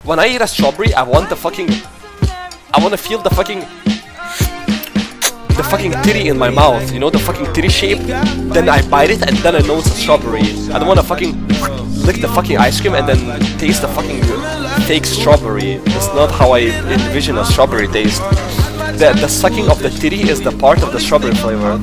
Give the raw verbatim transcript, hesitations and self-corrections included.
when I eat a strawberry, I want the fucking, I want to feel the fucking, the fucking titty in my mouth, you know, the fucking titty shape. Then I bite it and then I know it's a strawberry. I don't want to fucking lick the fucking ice cream and then taste the fucking fake strawberry. That's not how I envision a strawberry taste. The, the sucking of the titty is the part of the strawberry flavor.